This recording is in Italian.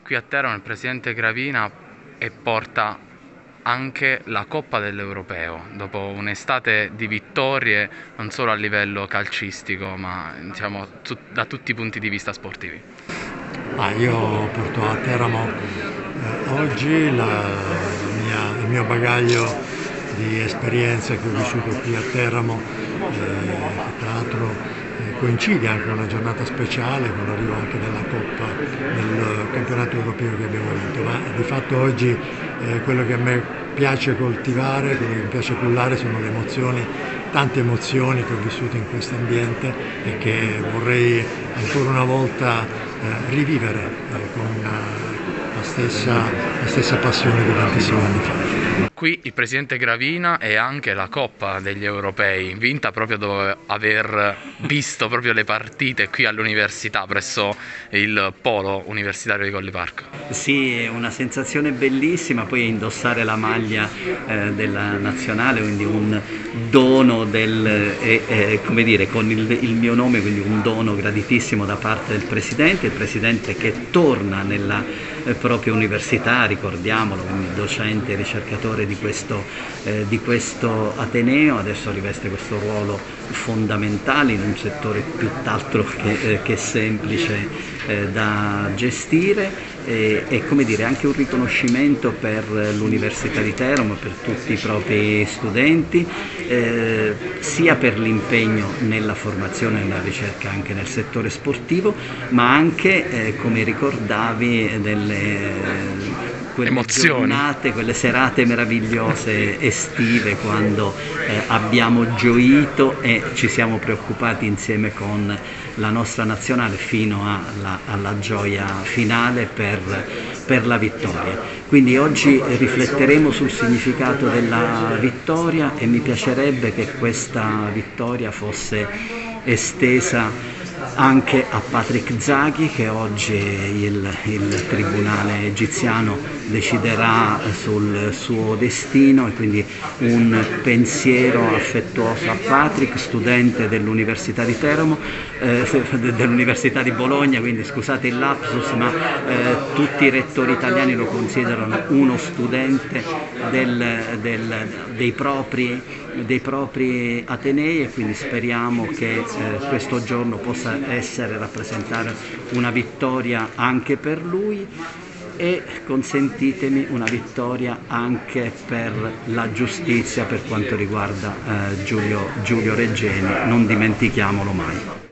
qui a Teramo il presidente Gravina e porta anche la Coppa dell'Europeo, dopo un'estate di vittorie non solo a livello calcistico, ma diciamo da tutti i punti di vista sportivi. Io porto a Teramo oggi il mio bagaglio di esperienze che ho vissuto qui a Teramo, che tra l'altro coincide anche con una giornata speciale, con l'arrivo anche della Coppa del campionato europeo che abbiamo vinto, ma di fatto oggi quello che a me piace coltivare, quello che mi piace cullare sono le emozioni, tante emozioni che ho vissuto in questo ambiente e che vorrei ancora una volta rivivere con la stessa passione di tantissimi anni fa. Qui il presidente Gravina e anche la Coppa degli Europei, vinta proprio dopo aver visto proprio le partite qui all'università, presso il polo universitario di Colliparco. Sì, è una sensazione bellissima, poi indossare la maglia della nazionale, quindi un dono come dire, con il mio nome, quindi un dono graditissimo da parte del presidente, il presidente che torna nella propria università, ricordiamolo, quindi docente e ricercatore di questo Ateneo, adesso riveste questo ruolo fondamentale in un settore tutt'altro che semplice da gestire e come dire anche un riconoscimento per l'Università di Teramo, per tutti i propri studenti, sia per l'impegno nella formazione e nella ricerca anche nel settore sportivo, ma anche come ricordavi quelle giornate, quelle serate meravigliose estive quando abbiamo gioito e ci siamo preoccupati insieme con la nostra nazionale fino alla gioia finale per la vittoria. Quindi oggi rifletteremo sul significato della vittoria e mi piacerebbe che questa vittoria fosse estesa anche a Patrick Zaki, che oggi il tribunale egiziano deciderà sul suo destino, e quindi un pensiero affettuoso a Patrick, studente dell'Università di Teramo, dell'Università di Bologna, quindi scusate il lapsus, ma tutti i rettori italiani lo considerano uno studente dei propri Atenei, e quindi speriamo che questo giorno possa rappresentare una vittoria anche per lui e, consentitemi, una vittoria anche per la giustizia per quanto riguarda Giulio Regeni, non dimentichiamolo mai.